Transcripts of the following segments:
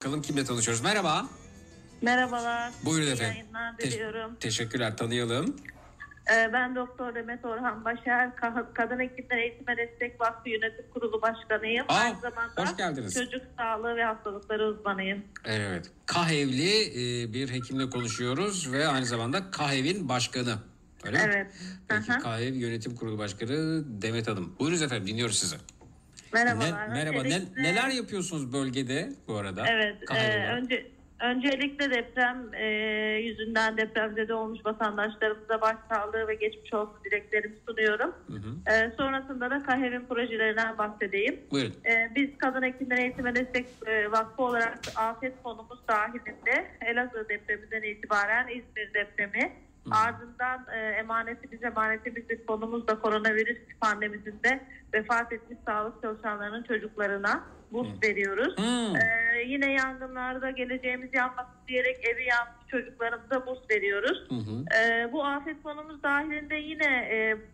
Bakalım kimle tanışıyoruz? Merhaba. Merhabalar. Buyurun İyi efendim. yayınlar diliyorum. Teşekkürler, tanıyalım. Ben Doktor Demet Orhan Başar, Kadın Hekimler Eğitime Destek Vakfı Yönetim Kurulu Başkanıyım. Aynı zamanda hoş geldiniz. çocuk sağlığı ve hastalıkları uzmanıyım. Evet. KAHEV'li bir hekimle konuşuyoruz ve aynı zamanda KAHEV'in başkanı. Öyle mi? Evet. Peki KAHEV Yönetim Kurulu Başkanı Demet Hanım. Buyurunuz efendim, dinliyoruz sizi. Merhabalar. Merhaba. Neler yapıyorsunuz bölgede bu arada? Evet. Öncelikle deprem yüzünden depremzede olmuş vatandaşlarımıza başsağlığı ve geçmiş olsun dileklerimi sunuyorum. Sonrasında da KAHEV'in projelerinden bahsedeyim. Buyurun. Biz Kadın Hekimler Eğitime Destek Vakfı olarak afet fonumuz dahilinde Elazığ depreminden itibaren İzmir depremi, ardından emanetimiz bir fonumuz da koronavirüs pandemisinde vefat etmiş sağlık çalışanlarının çocuklarına burs veriyoruz. Yine yangınlarda geleceğimiz yanmasın diyerek evi yanmış çocuklarımıza burs veriyoruz. Bu afet fonumuz dahilinde yine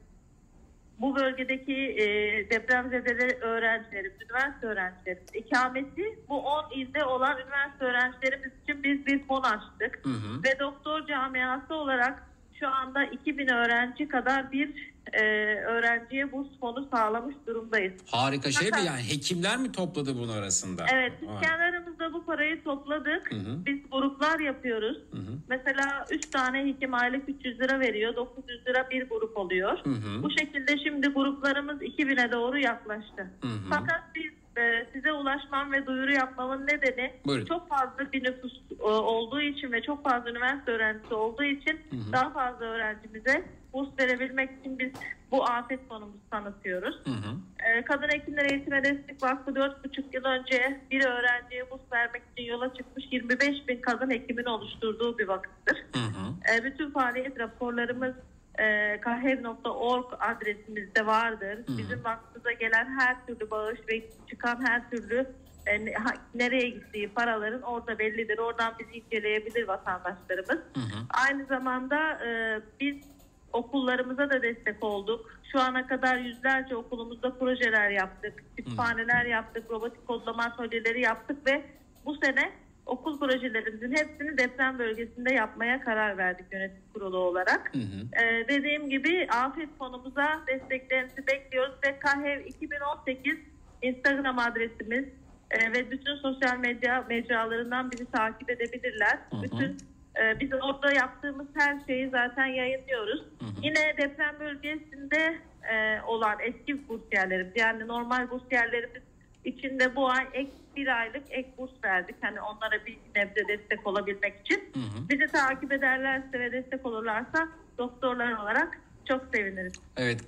bu bölgedeki depremzedeli öğrencilerimiz, üniversite öğrencilerimiz, ikameti bu 10 ilde olan üniversite öğrencilerimiz için biz bir fon açtık. Ve doktor camiası olarak şu anda 2000 öğrenci kadar bir öğrenciye burs fonu sağlamış durumdayız. Harika şey mi yani, hekimler mi topladı bunun arasında? Evet, biz kendi aramızda bu parayı topladık. Biz gruplar yapıyoruz. Mesela 3 tane hekim aylık 300 lira veriyor. 900 lira bir grup oluyor. Bu şekilde şimdi gruplarımız 2000'e doğru yaklaştı. Fakat biz size ulaşmam ve duyuru yapmamın nedeni çok fazla bir nüfus olduğu için ve çok fazla üniversite öğrencisi olduğu için daha fazla öğrencimize burs verebilmek için biz bu afet fonumuzu tanıtıyoruz. Kadın Hekimler Eğitime Destek Vakfı 4,5 yıl önce bir öğrenciye burs vermek için yola çıkmış 25.000 kadın hekimin oluşturduğu bir vakıftır. Bütün faaliyet raporlarımız kahev.org adresimizde vardır. Bizim vakfımıza gelen her türlü bağış ve çıkan her türlü nereye gittiği paraların orada bellidir. Oradan bizi inceleyebilir vatandaşlarımız. Aynı zamanda biz okullarımıza da destek olduk. Şu ana kadar yüzlerce okulumuzda projeler yaptık. Kütüphaneler yaptık. Robotik kodlama atölyeleri yaptık ve bu sene okul projelerimizin hepsini deprem bölgesinde yapmaya karar verdik yönetim kurulu olarak. Dediğim gibi afet fonumuza desteklerinizi bekliyoruz ve KAHEV 2018 Instagram adresimiz ve bütün sosyal medya mecralarından bizi takip edebilirler. Biz orada yaptığımız her şeyi zaten yayınlıyoruz. Yine deprem bölgesinde olan eski bursiyerlerimiz, yani normal bursiyerlerimiz içinde bu ay bir aylık ek burs verdik. Hani onlara bir nebze destek olabilmek için. Bizi takip ederlerse ve destek olurlarsa doktorlar olarak çok seviniriz. Evet,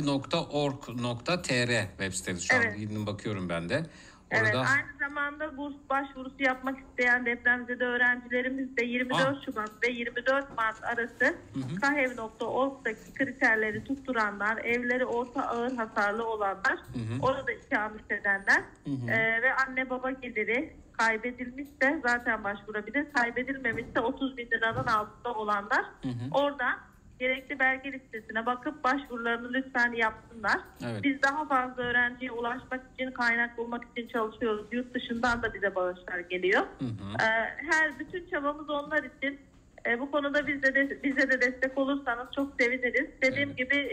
kahev.org.tr web sitesi. Şu an bakıyorum ben de. Orada... Evet, aynı zamanda burs başvurusu yapmak isteyen depremzede öğrencilerimiz de 24 Şubat ve 24 Mart arası kahev.org'daki kriterleri tutturanlar, evleri orta ağır hasarlı olanlar, orada ikamet edenler ve anne baba geliri kaybedilmişse zaten başvurabilir. Kaybedilmemişse 30.000 liranın altında olanlar oradan gerekli belge listesine bakıp başvurularını lütfen yapsınlar. Biz daha fazla öğrenciye ulaşmak için, kaynak bulmak için çalışıyoruz. Yurt dışından da bize bağışlar geliyor. Bütün çabamız onlar için. Bu konuda bize de destek olursanız çok seviniriz. Dediğim gibi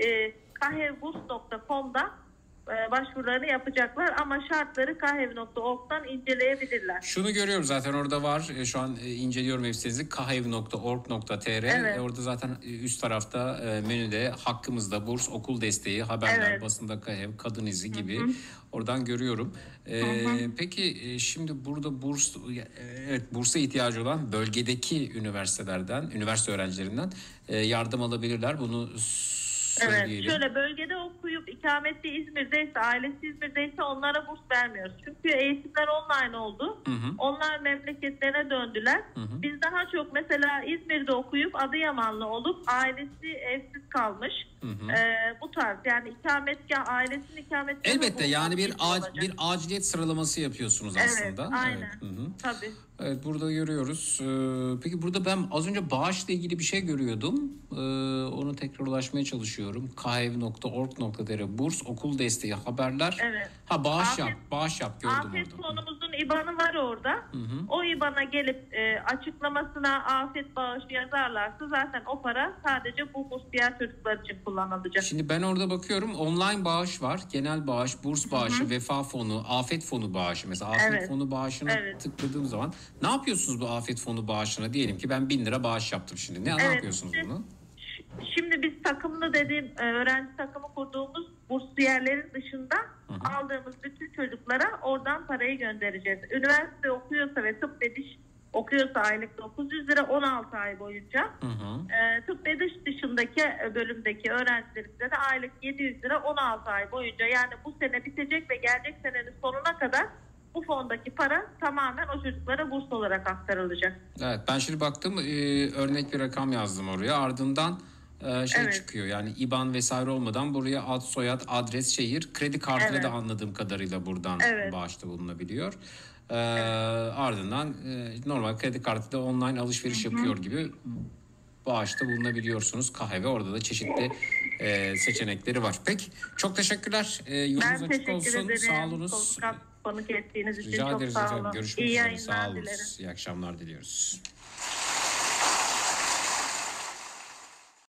kahevburs.com'da başvurularını yapacaklar ama şartları kahev.org'dan inceleyebilirler. Şunu görüyorum zaten orada var. Şu an inceliyorum web sitenizi. kahev.org.tr. Orada zaten üst tarafta menüde hakkımızda burs, okul desteği, haberler, basında KAHEV, kadın izi gibi oradan görüyorum. Peki şimdi burada bursa ihtiyacı olan bölgedeki üniversitelerden, üniversite öğrencilerinden yardım alabilirler. Bunu söyleyelim. Şöyle bölgede okuyup ikametli İzmir'deyse, ailesi İzmir'deyse onlara burs vermiyoruz. Çünkü eğitimler online oldu. Onlar memleketlerine döndüler. Biz daha çok mesela İzmir'de okuyup Adıyamanlı olup ailesi evsiz kalmış Bu tarz yani ikametgah, ailesinin ikametgahı. Elbette yani bir aciliyet sıralaması yapıyorsunuz aslında. Evet, aynen. Evet. Tabii. Evet, burada görüyoruz. Peki burada ben az önce bağışla ilgili bir şey görüyordum. Onu tekrar ulaşmaya çalışıyorum. kahev.org.tr burs, okul desteği, haberler. Evet. Ha, bağış yap gördüm Afet orada. fonumuzun IBAN'ı var orada. O IBAN'a gelip açıklamasına afet bağışı yazarlarsa zaten o para sadece bu bursiyer çocuklar için kullanılacak. Şimdi ben orada bakıyorum, online bağış var, genel bağış, burs bağışı, vefa fonu, afet fonu bağışı. Mesela afet fonu bağışına tıkladığım zaman ne yapıyorsunuz bu afet fonu bağışına? Diyelim ki ben 1000 lira bağış yaptım şimdi. Ne yapıyorsunuz bunu? Şimdi biz takımlı dediğim öğrenci takımı kurduğumuz bursiyerlerin dışında aldığımız bütün çocuklara oradan parayı göndereceğiz. Üniversite okuyorsa ve tıp ve diş okuyorsa aylık 900 lira 16 ay boyunca. Tıp ve diş dışındaki bölümdeki öğrencilerimize de aylık 700 lira 16 ay boyunca, yani bu sene bitecek ve gelecek senenin sonuna kadar bu fondaki para tamamen o çocuklara burs olarak aktarılacak. Evet, ben şimdi baktım, örnek bir rakam yazdım oraya, ardından çıkıyor yani IBAN vesaire olmadan buraya ad, soyad, adres, şehir, kredi kartıyla da anladığım kadarıyla buradan bağışta bulunabiliyor. Ardından normal kredi kartı da online alışveriş yapıyor gibi bağışta bulunabiliyorsunuz. Kahve, orada da çeşitli seçenekleri var. Peki, çok teşekkürler. Yolunuz açık olsun. Sağ olunuz. Konuk ettiğiniz için Rica çok ederiz. sağ olun. Görüşmek İyi üzere. yayınlar Sağ olun. dilerim. İyi akşamlar diliyoruz.